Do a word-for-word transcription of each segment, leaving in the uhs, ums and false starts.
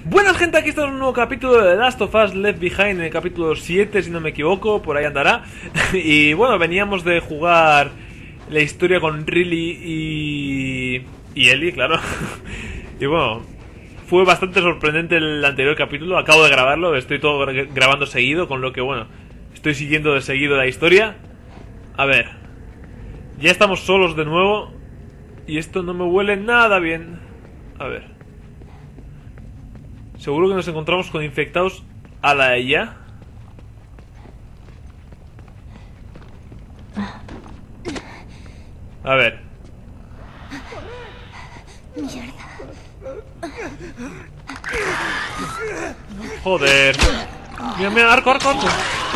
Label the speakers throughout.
Speaker 1: Buenas gente, aquí está un nuevo capítulo de The Last of Us Left Behind, en el capítulo siete si no me equivoco, por ahí andará. Y bueno, veníamos de jugar la historia con Riley y... y Ellie, claro. Y bueno, fue bastante sorprendente el anterior capítulo, acabo de grabarlo, estoy todo grabando seguido, con lo que bueno, estoy siguiendo de seguido la historia. A ver, ya estamos solos de nuevo y esto no me huele nada bien. A ver, seguro que nos encontramos con infectados a la ella. A ver.
Speaker 2: Mierda.
Speaker 1: Joder. Mira, mira, arco, arco, arco.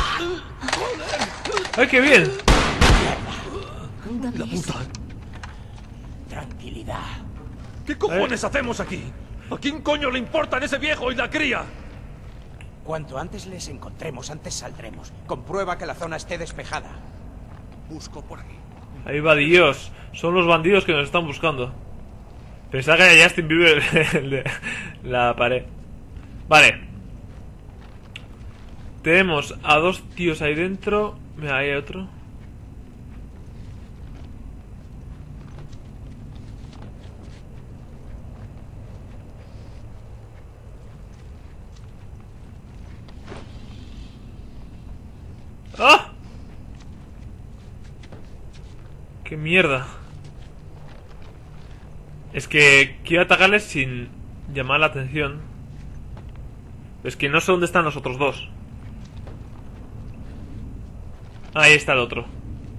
Speaker 1: ¡Ay, qué bien!
Speaker 2: ¿Dónde
Speaker 3: La
Speaker 2: es?
Speaker 3: puta.
Speaker 4: Tranquilidad.
Speaker 3: ¿Qué cojones hacemos aquí? ¿A quién coño le importan ese viejo y la cría?
Speaker 4: Cuanto antes les encontremos, antes saldremos. Comprueba que la zona esté despejada.
Speaker 3: Busco por aquí.
Speaker 1: Ahí va Dios. Son los bandidos que nos están buscando. Pensaba que era Justin Bieber el de la pared. Vale. Tenemos a dos tíos ahí dentro. Mira, ahí hay otro. ¡Ah! ¡Qué mierda! Es que quiero atacarles sin llamar la atención. Es que no sé dónde están los otros dos. Ahí está el otro.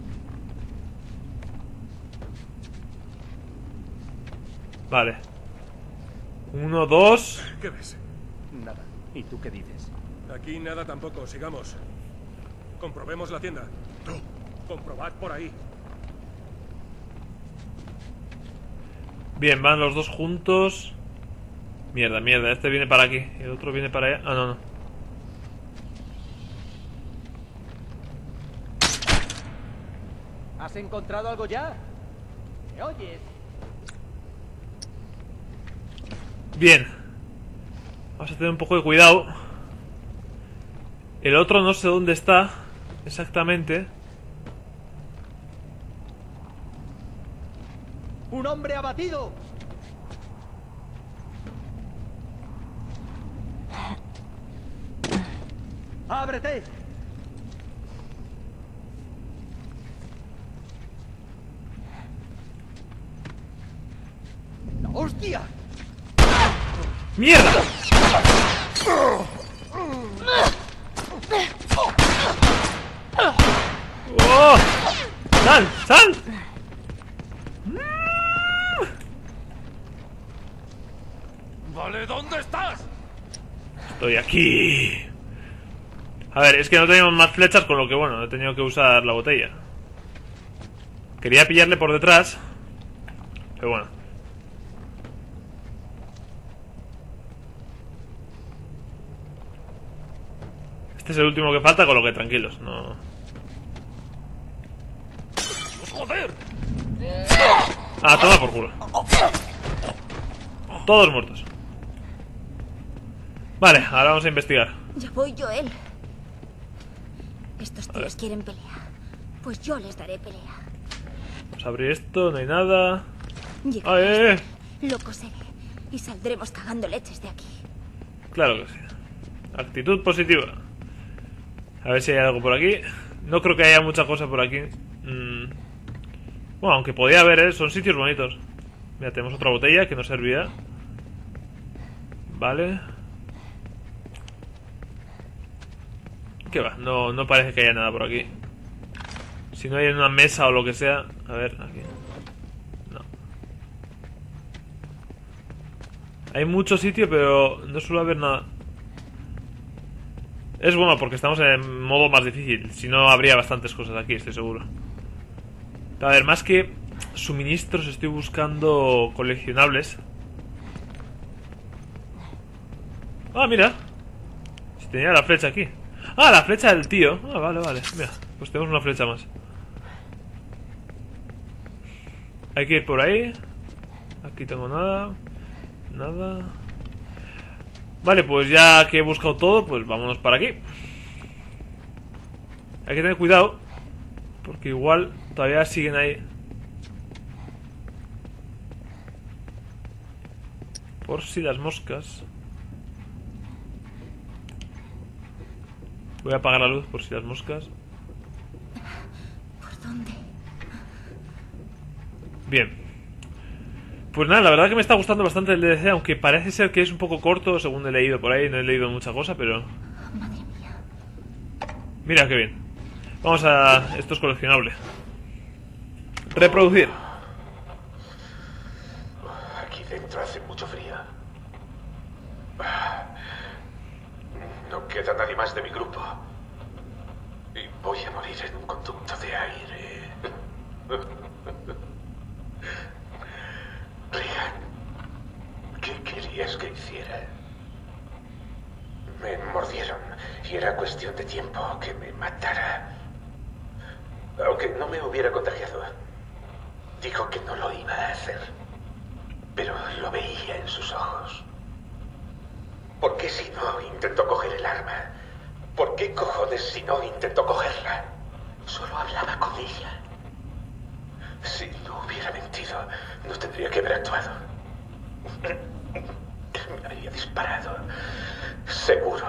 Speaker 1: Vale. Uno, dos.
Speaker 3: ¿Qué ves?
Speaker 4: Nada. ¿Y tú qué dices?
Speaker 3: Aquí nada tampoco, sigamos. Comprobemos la tienda. Tú, comprobad por ahí.
Speaker 1: Bien, van los dos juntos. Mierda, mierda, este viene para aquí y el otro viene para allá. Ah, no, no.
Speaker 5: ¿Has encontrado algo ya? ¿Me oyes?
Speaker 1: Bien. Vamos a tener un poco de cuidado. El otro no sé dónde está exactamente.
Speaker 5: ¡Un hombre abatido! ¡Ábrete! ¡La hostia!
Speaker 1: ¡Mierda! ¡Oh! ¡Sal! ¡Sal!
Speaker 3: Vale, ¿dónde estás?
Speaker 1: Estoy aquí. A ver, es que no teníamos más flechas, con lo que bueno, he tenido que usar la botella. Quería pillarle por detrás, pero bueno. Este es el último que falta, con lo que tranquilos, no...
Speaker 3: ¡Joder!
Speaker 1: Ah, toma por culo. Todos muertos. Vale, ahora vamos a investigar.
Speaker 2: Ya voy, Joel. Estos tíos quieren pelea. Pues yo les daré pelea.
Speaker 1: Vamos a abrir esto, no hay nada.
Speaker 2: Llegaré
Speaker 1: ¡Ay, eh, eh!
Speaker 2: hasta él, lo coseré y saldremos cagando leches de aquí.
Speaker 1: Claro que sí. Actitud positiva. A ver si hay algo por aquí. No creo que haya mucha cosa por aquí. Mm. Bueno, aunque podía haber, ¿eh? Son sitios bonitos. Mira, tenemos otra botella que nos servirá. Vale. ¿Qué va? No, no parece que haya nada por aquí. Si no hay una mesa o lo que sea. A ver, aquí. No. Hay mucho sitio, pero no suele haber nada. Es bueno porque estamos en modo más difícil. Si no, habría bastantes cosas aquí, estoy seguro. A ver, más que suministros, estoy buscando coleccionables. Ah, mira. Si tenía la flecha aquí. Ah, la flecha del tío. Ah, vale, vale. Mira, pues tenemos una flecha más. Hay que ir por ahí. Aquí tengo nada. Nada. Vale, pues ya que he buscado todo, pues vámonos para aquí. Hay que tener cuidado, porque igual todavía siguen ahí. Por si las moscas. Voy a apagar la luz por si las moscas.
Speaker 2: ¿Por dónde?
Speaker 1: Bien. Pues nada, la verdad que me está gustando bastante el D L C, aunque parece ser que es un poco corto, según he leído por ahí. No he leído mucha cosa, pero...
Speaker 2: Madre mía.
Speaker 1: Mira, qué bien. Vamos a... Esto es coleccionable. Reproducir.
Speaker 6: Aquí dentro hace mucho frío. No queda nadie más de mi grupo. Y voy a morir en un conducto de aire. Rian, ¿qué querías que hiciera? Me mordieron y era cuestión de tiempo que me matara. Aunque no me hubiera contagiado. Dijo que no lo iba a hacer. Pero lo veía en sus ojos. ¿Por qué si no intentó coger el arma? ¿Por qué cojones si no intentó cogerla? Solo hablaba con ella. Si no hubiera mentido, no tendría que haber actuado. Me habría disparado. Seguro.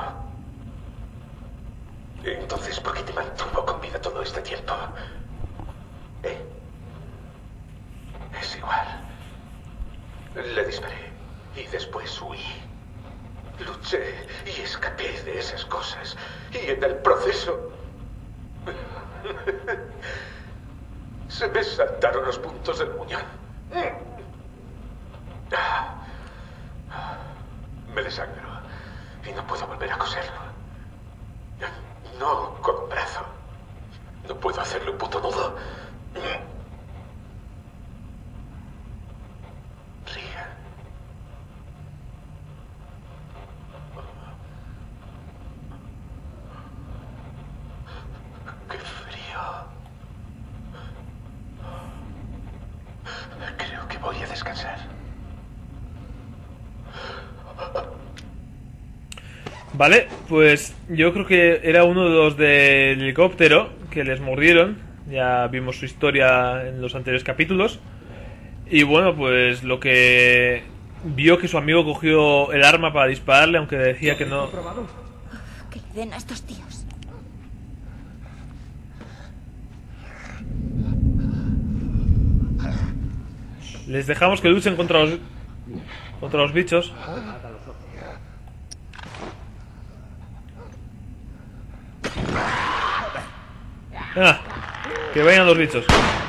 Speaker 6: Entonces, ¿por qué te mantuvo con vida todo este tiempo? ¿Eh? Es igual. Le disparé y después huí. Luché y escapé de esas cosas. Y en el proceso... se me saltaron los puntos del muñón. Me desangro y no puedo volver a coserlo. No con un brazo. No puedo hacerle un puto nudo. Ría. Qué frío. Creo que voy a descansar.
Speaker 1: Vale, pues yo creo que era uno de los del helicóptero que les mordieron. Ya vimos su historia en los anteriores capítulos. Y bueno, pues lo que vio que su amigo cogió el arma para dispararle, aunque decía que no.
Speaker 2: Que le den a estos tíos.
Speaker 1: Les dejamos que luchen contra los contra los bichos. Ah, que vayan los bichos.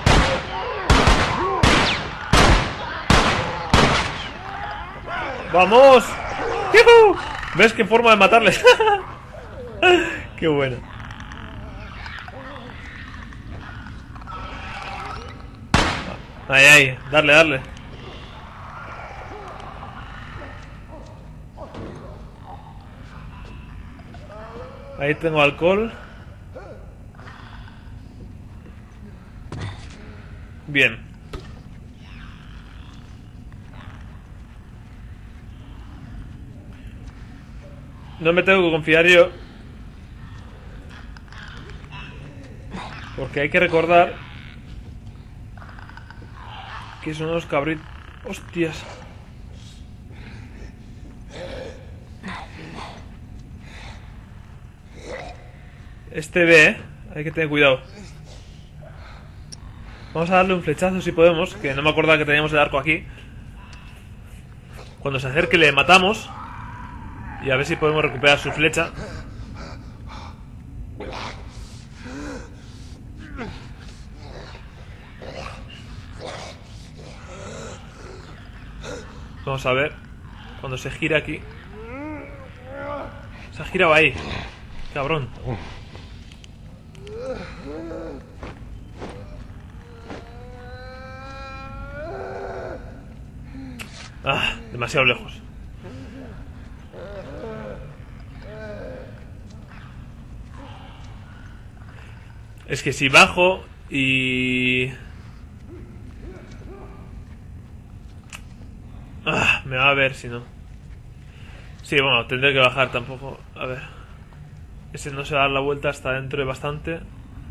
Speaker 1: ¡Vamos! ¡Yuhu! ¿Ves qué forma de matarles? ¡Qué bueno! Ahí, ahí, darle, darle. Ahí tengo alcohol. Bien. No me tengo que confiar yo, porque hay que recordar que son unos cabritos. Hostias. Este ve, ¿eh? Hay que tener cuidado. Vamos a darle un flechazo si podemos, que no me acordaba que teníamos el arco aquí. Cuando se acerque le matamos. Y a ver si podemos recuperar su flecha. Vamos a ver. Cuando se gira aquí. Se ha girado ahí. Cabrón. Ah, demasiado lejos. Es que si bajo y... Ah, me va a ver si no. Sí, bueno, tendré que bajar tampoco. A ver. Ese no se va a dar la vuelta hasta dentro de bastante.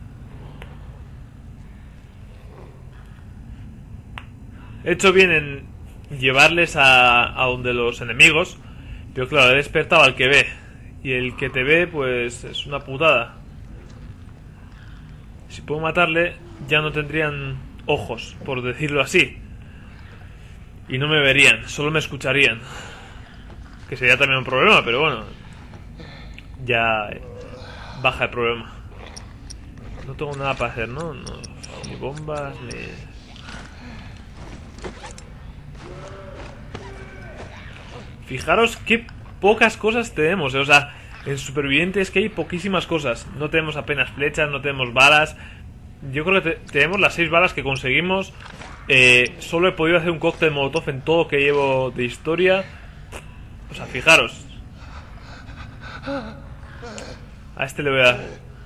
Speaker 1: He hecho bien en llevarles a, a donde los enemigos. Pero claro, he despertado al que ve. Y el que te ve, pues es una putada. Si puedo matarle, ya no tendrían ojos, por decirlo así. Y no me verían, solo me escucharían. Que sería también un problema, pero bueno. Ya baja el problema. No tengo nada para hacer, ¿no? no ni bombas, ni... Fijaros qué pocas cosas tenemos, ¿eh? O sea, en Superviviente es que hay poquísimas cosas. No tenemos apenas flechas, no tenemos balas. Yo creo que te tenemos las seis balas que conseguimos. eh, Solo he podido hacer un cóctel molotov en todo lo que llevo de historia. O sea, fijaros. A este le voy a dar.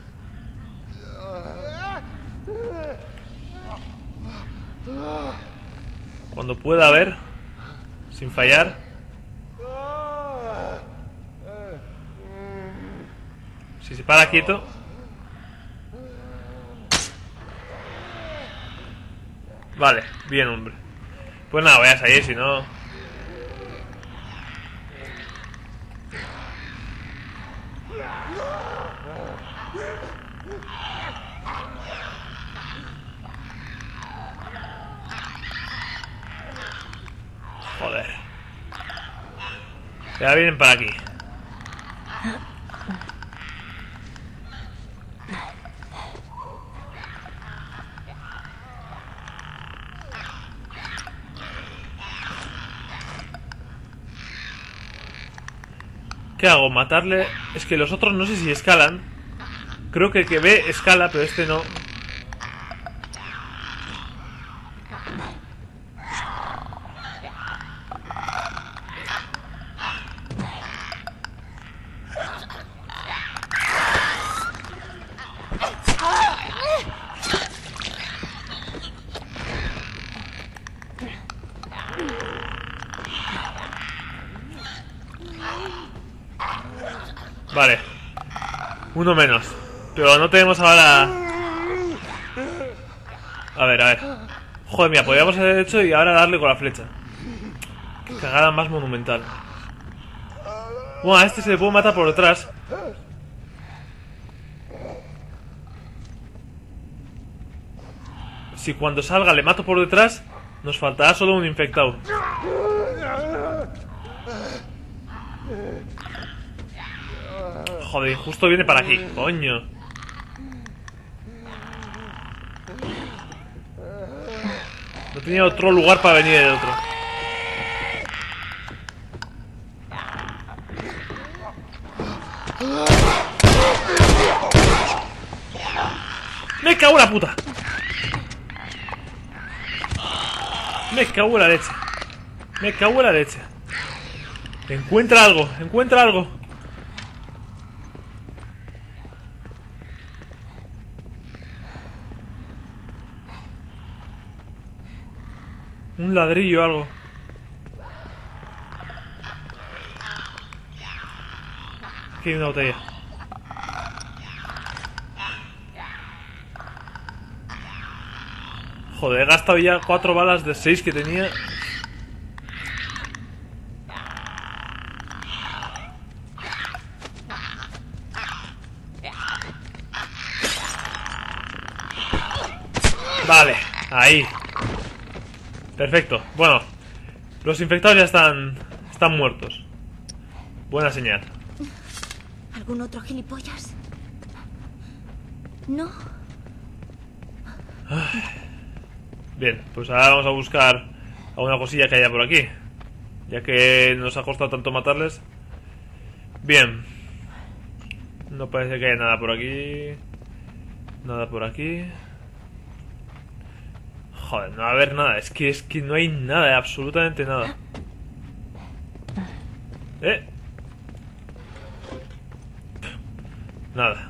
Speaker 1: Cuando pueda, ver. Sin fallar. Si se para quieto. Vale, bien, hombre. Pues nada, voy a salir, si no... Joder. Ya vienen para aquí. ¿Qué hago? ¿Matarle? Es que los otros no sé si escalan. Creo que el que ve escala, pero este no. Vale. Uno menos. Pero no tenemos ahora... A ver, a ver. Joder, mira, podríamos haber hecho y ahora darle con la flecha. Qué cagada más monumental. Bueno, a este se le puede matar por detrás. Si cuando salga le mato por detrás, nos faltará solo un infectado. Joder, justo viene para aquí, coño. No tenía otro lugar para venir el otro. ¡Me cago en la puta! Me cago en la leche. Me cago en la leche. Encuentra algo, encuentra algo. Un ladrillo o algo. Aquí hay una botella. Joder, he gastado ya cuatro balas de seis que tenía. Vale, ahí. Perfecto. Bueno, los infectados ya están están muertos. Buena señal.
Speaker 2: ¿Algún otro gilipollas? No.
Speaker 1: Bien, pues ahora vamos a buscar alguna cosilla que haya por aquí, ya que nos ha costado tanto matarles. Bien. No parece que haya nada por aquí. Nada por aquí. Joder, no va a haber nada. Es que, es que no hay nada, absolutamente nada. Eh. Nada.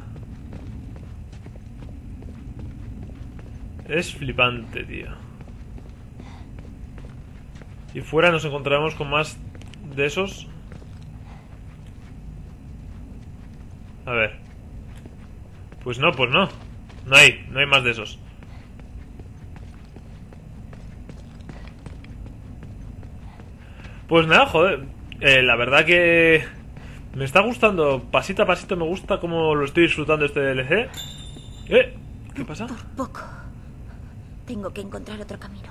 Speaker 1: Es flipante, tío. Y fuera nos encontraremos con más de esos. A ver. Pues no, pues no. No hay, no hay más de esos. Pues nada, joder. Eh, la verdad que me está gustando. Pasito a pasito me gusta cómo lo estoy disfrutando este D L C. ¿Eh? ¿Qué pasa?
Speaker 2: Por poco. Tengo que encontrar otro camino.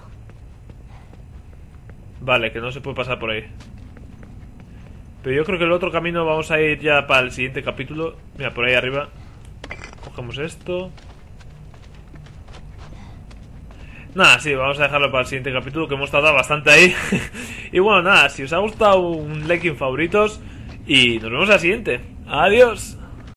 Speaker 1: Vale, que no se puede pasar por ahí. Pero yo creo que el otro camino vamos a ir ya para el siguiente capítulo. Mira, por ahí arriba. Cogemos esto. Nada, sí, vamos a dejarlo para el siguiente capítulo, que hemos tardado bastante ahí. Y bueno, nada, si os ha gustado, un like en favoritos. Y nos vemos al siguiente. Adiós.